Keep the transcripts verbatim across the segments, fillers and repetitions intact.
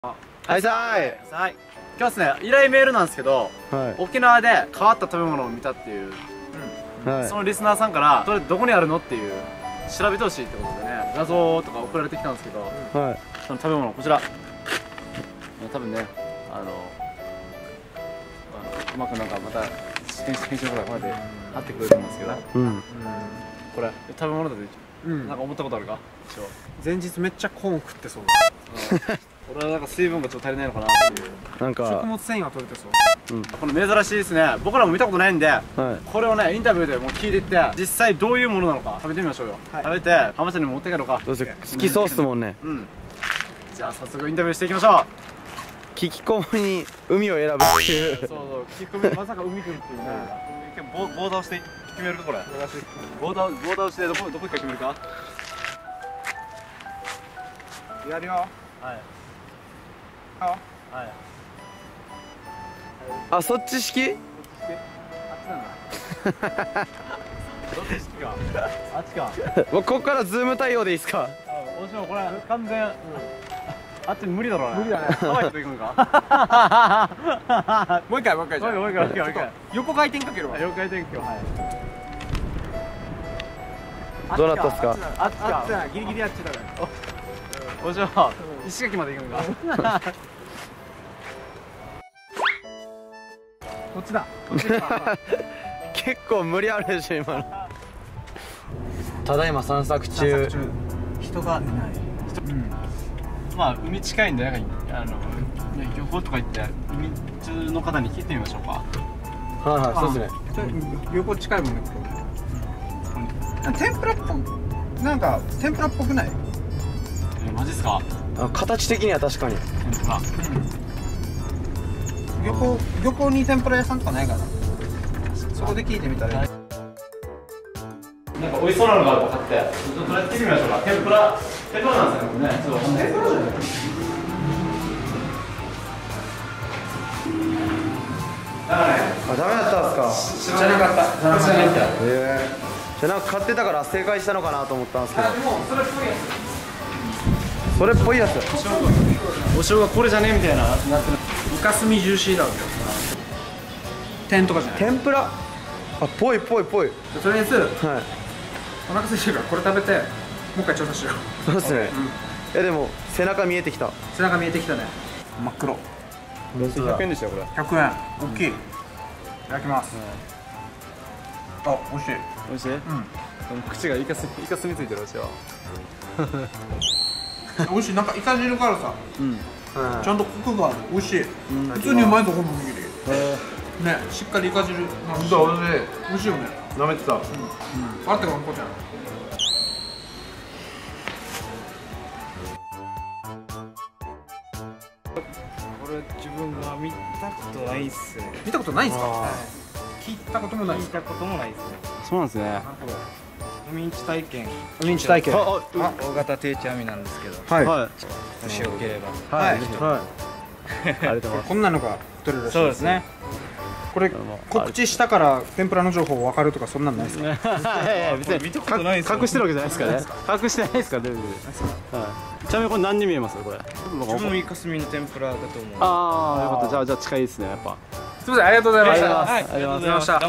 はいさーい。 はい。今日はですね、依頼メールなんですけど、 はい。 沖縄で変わった食べ物を見たっていう、 はい。 そのリスナーさんからそれどこにあるのっていう調べてほしいってことでね、画像とか送られてきたんですけど、 はい。 その食べ物こちら。多分ね、あの、あのうまくなんかまた編集編集の方がこうやって貼ってくれると思うんですけど、 うん。 これ食べ物だとなんか思ったことあるか？ 前日めっちゃコーン食ってそう。 俺はなんか水分がちょっと足りないのかなっていう。 なんか食物繊維は取れてそう。 この珍しいですね。僕らも見たことないんで、 はい。 これをねインタビューでもう聞いていって実際どういうものなのか食べてみましょうよ。 はい、 食べて浜ちゃんにも持って帰ろうか。 どうせ好きそうっすもんね。 うん。じゃあ早速インタビューしていきましょう。 聞き込みに海を選ぶっていう。 そうそう。聞き込みまさか海来るっていうね。ボーダーをして決めるかこれ。ボーダーボーダーをしてどこどこか決めるか。 やるよ。 はい。 あ。 はい。 あ、そっち式？ あっちだな。どっち式か。あっちか。 僕ここからズーム対応でいいですか？ おしもこれ完全。あっち無理だろうね。無理だね。ハワイと行くんか。 もう一回もう一回じゃあ。 もう一回もう一回もう一回。 横回転かけるわ。 横回転今日。はい。 どうなったっすか？ あっちか。あっちだ。ギリギリあっちだから。 おしも石垣まで行くんか。 こっちだ。 結構無理あるでしょ今の。ただいま散策中。 人がいない。 まあ海近いんでなんかあの漁港とか行って海中の方に聞いてみましょうか。 はいはい、そうですね。 横近いもんね。天ぷらっぽなんか天ぷらっぽくない？ えマジっすか？ あ、形的には確かに。 天ぷら。 漁港漁港に天ぷら屋さんとかないかな。そこで聞いてみたらいい。 なんか美味しそうなのがあると買って、ちょっとやってみましょうか。天ぷら、天ぷらなんですよね。ちょっと天ぷらじゃない。だからね。 あ、ダメだったんですか？ 知らなかった。知らなかった。 へえ。じゃあなんか買ってたから正解したのかなと思ったんですけど。 でもそれっぽいやつ。 それっぽいやつ。 お正がこれじゃねえみたいななってる。 イカスミジューシーだろ。天とかじゃない。 天ぷら。あ、ぽいぽいぽい。 とりあえずはい。 お腹空いてるからこれ食べてもう一回調査しよう。 そうですね。いやでも背中見えてきた。 背中見えてきたね。真っ黒。 ひゃくえんでしたよこれ。 ひゃくえん。大きい。いただきます。あ、美味しい。 美味しい？うん。口がイカスイカスみついてる私は。 美味しい。なんかイカ汁からさ、ちゃんとコクがある。美味しい。普通にうまいぞこの握り。ね、しっかりイカ汁。 ほんと美味しい。 美味しいよね。 舐めてた。 あってかんこちゃん。 これ自分が見たことないっすね。 見たことないんすか？聞いたこともない。 聞いたこともないっすね。 そうなんですね。 海んち体験。 海んち体験。 あ、 大型定置網なんですけど、 はい。 はい。 もしよければ。 はい。 ありがとうございます。 こんなのが取れるらしい。 そうですね。 これ告知したから天ぷらの情報分かるとかそんなんないですか？ いやいや別に見たことないっすよ。 隠してるわけじゃないですからね。隠してないですから全然。はい。ちなみにこれ何に見えますこれ？ 自分もイカスミの天ぷらだと思う。 ああ、よかった。じゃあじゃあ近いですねやっぱ。 すみません、ありがとうございました。 はいありがとうございました。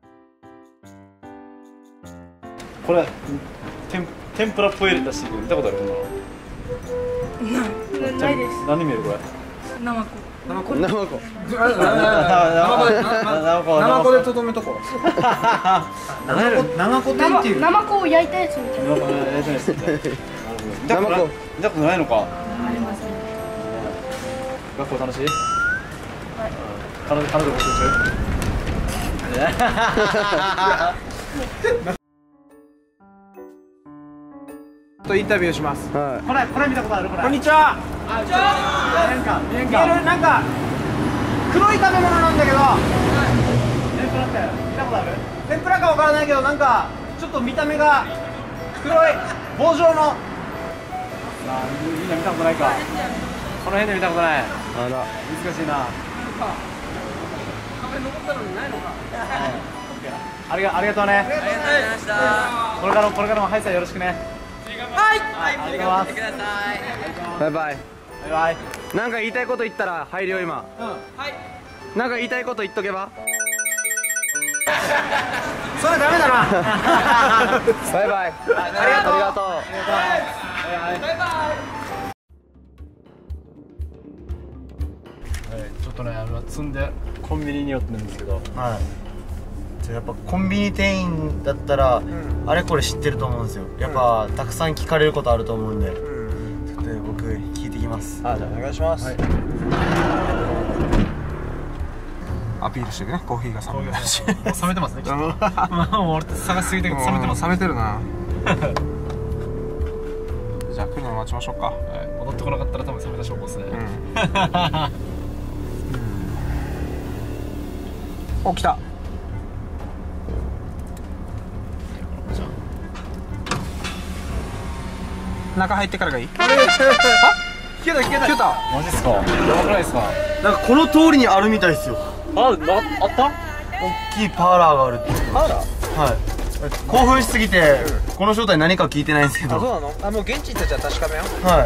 これ天天ぷらっぽいらしいけど見たことあるこんなの？ ないです。 何に見えるこれ？ ナマコ。 生子。 生子。 生子で生子でとどめとこう。生子生子天っていう。 ナマコを焼いたやつみたいな。 生子やりたいですね。 生子。 見たことないのか？ ありますね。 学校楽しい？ はい。 彼女彼女募集中？ とインタビューします。 はこれこれ見たことあるこれ？ こんにちは。 こんにちは。見えんか見えん見えか。 るなんか黒い食べ物なんだけど。 天ぷらって見たことある？ 天ぷらかわからないけどなんかちょっと見た目が黒い棒状の。 あみんな見たことないか。この辺で見たことない。 い。あら。 難しいな。 壁登ったのにないのか。 ありがありがとうね。ありがとうございました。これからもこれからもハイさんよろしくね。はい。ありがとうございます。 バイバイ。 バイバイ。なんか言いたいこと言ったら入るよ今。 うん、はい。 なんか言いたいこと言っとけば。 それダメだな。 バイバイ。ありがとう。ありがとう。 バイバイ。 ちょっとね、あの積んでコンビニに寄ってるんですけど、 はい。やっぱコンビニ店員だったら、うん、あれこれ知ってると思うんですよ。やっぱ、うん、たくさん聞かれることあると思うんで、うん、ちょっと僕聞いてきます。あ、じゃあお願いします。はい、アピールしてるね。コーヒーが冷めるし。 冷めてますね。まあ俺探しすぎて冷めてます。 冷めてるな。じゃあ来るの待ちましょうか。 はい、戻ってこなかったら多分冷めた証拠ですね。 うん、お、来た。中入ってからがいい？あ、聞けた聞けた聞けた。 マジっすか？やばくないですか？ なんかこの通りにあるみたいですよ。 あ、あった？ 大きいパーラーがあるって。 パーラー？ はい。興奮しすぎて、この正体何か聞いてないんですけど。 あ、そうなの？あ、もう現地行ったじゃあ確かめよう。 はい。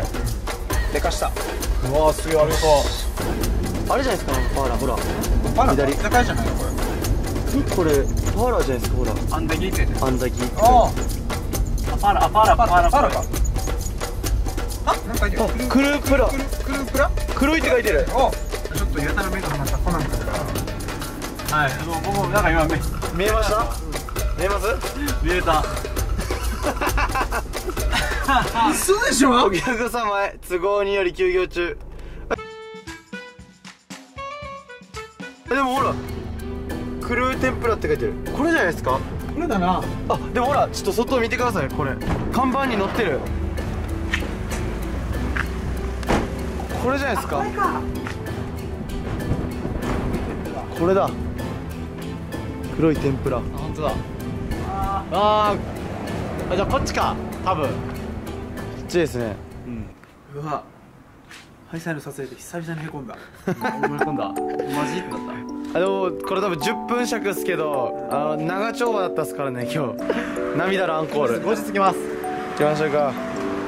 でかした。 うわー、すげえ、ありがとう。 あれじゃないですか、パーラー、ほら。 パーラー左居酒屋じゃないのこれ。 これ、パーラーじゃないですか、ほら。 アンダギーって。 アンダギー。 ああ、パーラー、あ、パーラー、パーラー、 パーラーか。あ、なんか書いてる。 クループラ。 クループラ？ 黒いって書いてる。 お、ちょっとやたら目が離ったコナン君だから。 はい、もう僕もなんか今目見えました？見えます？ 見えた。 嘘でしょ？ お客様へ都合により休業中。でもほら、クルー天ぷらって書いてる。これじゃないですか？ これだな。 あ、でもほら、ちょっと外見てください。これ看板に載ってる。これじゃないですか？これだ。黒い天ぷら。 あ、本当だ。ああ、じゃあこっちか、多分。こっちですね。 うん。 うわ、ハイサイの撮影で久々にへこんだ。 思い込んだ。マジだった。 あ、でもこれ多分じゅっぷん尺ですけど、あの長丁場だったっすからね今日。涙のアンコール。 後日来ます。 行きましょうか。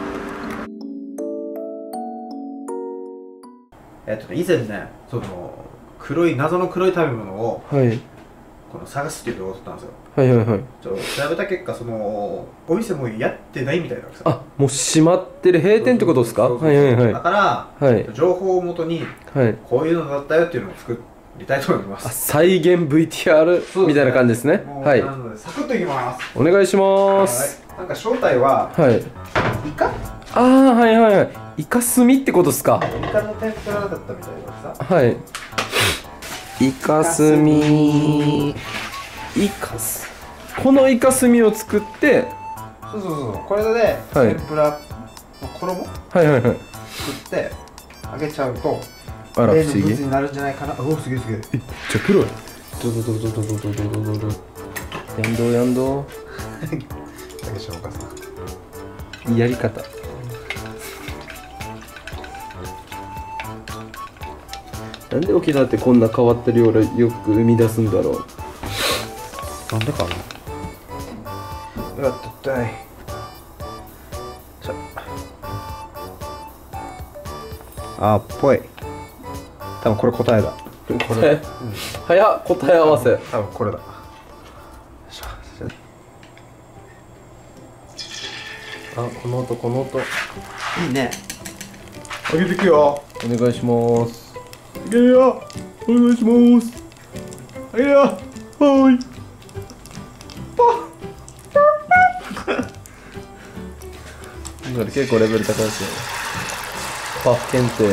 えっとね、以前ね、その黒い謎の黒い食べ物を、 はい、 この探すっていう動画を撮ったんですよ。 はいはいはい。 ちょっと調べた結果、そのお店もやってないみたいなんですよ。 あ、もう閉まってる、閉店ってことですか？はいはいはい。 だから、はい、情報をもとに、はい、こういうのだったよっていうのを作りたいと思います。あ、 再現 ブイティーアール みたいな感じですね。はい。 なのでサクッといきます。 お願いします。 はい、なんか正体は、はい、イカ？ ああ、はいはいはい。イカスミってことですか？ イカの天ぷらだったみたいなさ。 はい。イカスミ。イカス。このイカスミを作って。 そうそうそう。これで天ぷらの衣？はいはいはい。作って揚げちゃうと。 あら不思議。 になるんじゃないかな。おお、すげえすげえ。 え、めっちゃ黒い。ドドドドドドドドドドド。やんどうやんどう。 竹島岡さん。やり方。なんで沖縄ってこんな変わった料理よく生み出すんだろう。なんでかな。うわっとったい。 あーっぽい。多分これ答えだ。 答え、うん、早っ、答え合わせ。 多分これだ。 あ、この音、この音。いいね。揚げていくよ。 お願いします。 いけるよ。お願いします。揚げるよ。はーい。 結構レベル高いですよ。パフ検定。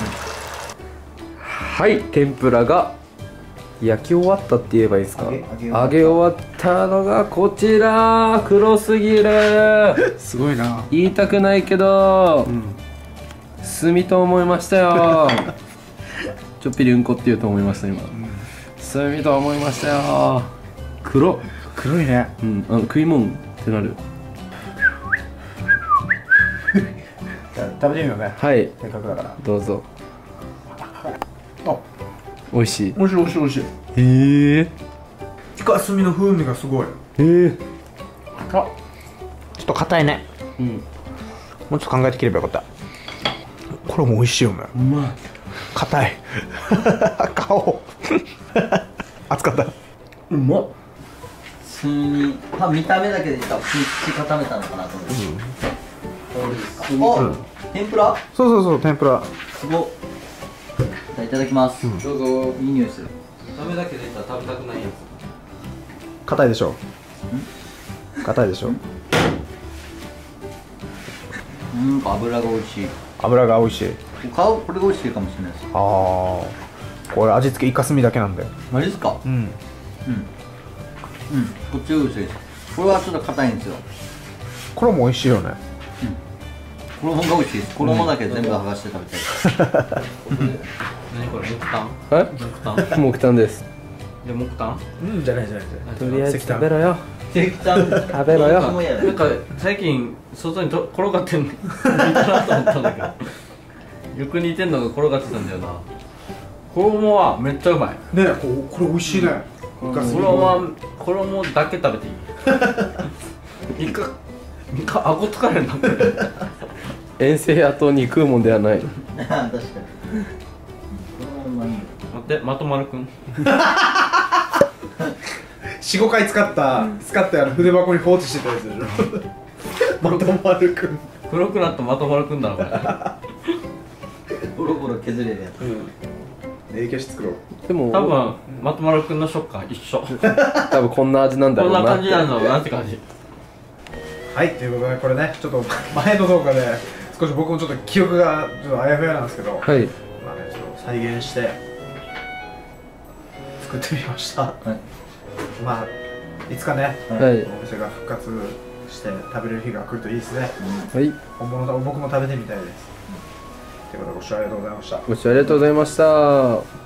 はい、天ぷらが焼き終わったって言えばいいですか。揚げ、揚げ揚げ終わったのがこちら。黒すぎる。 すごいな。 言いたくないけど、うん、炭と思いましたよ。ちょっぴりうんこって言うと思いました今、うん、炭と思いましたよ。黒黒いね。 うん、あの食いもんってなる。 じゃあ食べてみようね。 はい、 せっかくだからどうぞ。 あ、 美味しい。 美味しい美味しい美味しい。 へえ。 イカスミの風味がすごい。へえ。 あ、ちょっと硬いね。うん。もうちょっと考えて切ればよかった。 これも美味しいよね。 うまい。 硬い顔熱かった。 うまっ。 普通に、まあ、見た目だけで言ったら普通に固めたのかなと思って、これですか。お、天ぷら。 そうそうそう、天ぷら。 すごっ。じゃあいただきます。 どうぞ。 いい匂いする。 ダメだけで言ったら食べたくないや硬いでしょ。硬いでしょ。 うん、油が美味しい。 油が美味しい。 顔これが美味しいかもしれないです。 ああ、これ味付けイカスミだけなんだよ。 マジですか。 うん。 うん。うん、こっちが美味しいです。これはちょっと硬いんですよ。 衣美味しいよね。 衣が美味しいです。衣だけ全部剥がして食べたい。 何これ木炭？ はい木炭？ 木炭です。 で木炭？ うんじゃないじゃないじゃない。 とりあえず食べろよ。 石炭食べろよ。 なんか最近外にと転がってんの似たなと思ったんだけど、よく似てんのが転がってたんだよな。衣はめっちゃうまい。 ね、こうこれ美味しいね。イカスミ。 衣は衣だけ食べていい。イカイカ顎疲れるなこれ。 遠征やとに食うもんではない。 確かに。これもうまいよ。 待ってまとまるくん。 四五回使った使ってあの筆箱に放置してたやつでしょ。まとまるくん。 黒くなったまとまるくんだろこれ。 ボロボロ削れるやつ。 影響し作ろう。 でも多分まとまるくんの食感一緒。こ多分こんな味なんだろんうな。 な感じなんだろうなって感じ。 はい、ということでこれね、ちょっと前の動画で少し僕もちょっと記憶がちょっとあやふやなんですけど、 はい。 まあね、ちょっと再現して作ってみました。 はい。 まあいつかね、 はい。 お店が復活して食べれる日が来るといいですね。 はい。 本物だ、僕も食べてみたいです。ということでご視聴ありがとうございました。 ご視聴ありがとうございました。